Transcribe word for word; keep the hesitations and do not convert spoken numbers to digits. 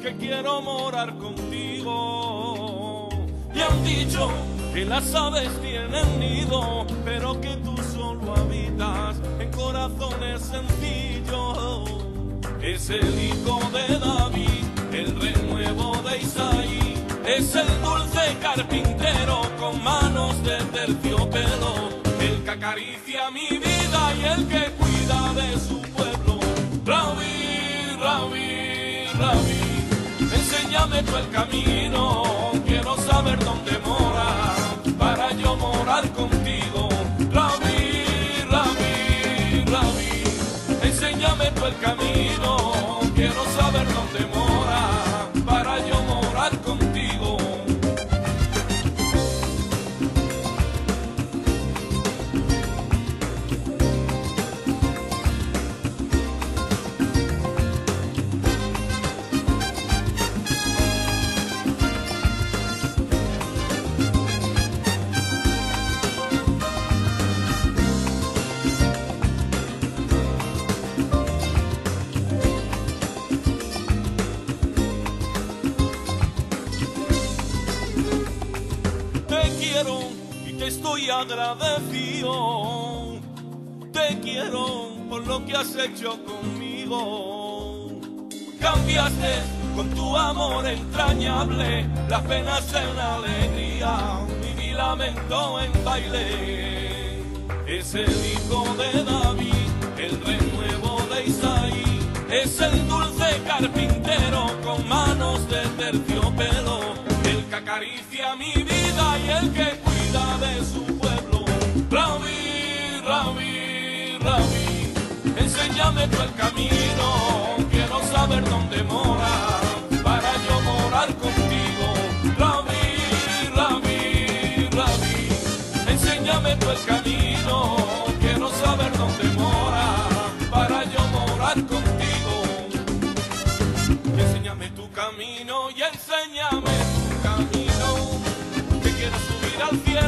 que quiero morar contigo. Y han dicho que las aves tienen nido, pero que tú solo habitas en corazones sencillos. Es el hijo de David, el renuevo de Isaí, es el dulce carpintero con manos de terciopelo, el que acaricia mi vida y el que cuida de su pueblo. Rabí, Rabí, Rabí, enséñame tú el camino, quiero saber dónde moras para yo morar contigo. Rabí, Rabí, Rabí, enséñame tú el camino, quiero saber dónde moras para yo morar contigo. Y te estoy agradecido, te quiero por lo que has hecho conmigo. Cambiaste con tu amor entrañable las penas en alegría y mi lamento en baile. Es el hijo de David, el renuevo de Isaí, es el dulce carpintero con manos de terciopelo, el que acaricia mi vida y el que cuida de su pueblo. Rabí, Rabí, Rabí, enséñame tú el camino, quiero saber dónde moras para yo morar contigo. Rabí, Rabí, Rabí, enséñame tú el camino, quiero saber dónde moras para yo morar contigo. Enséñame tu camino y enséñame tu camino, que quiero subir al cielo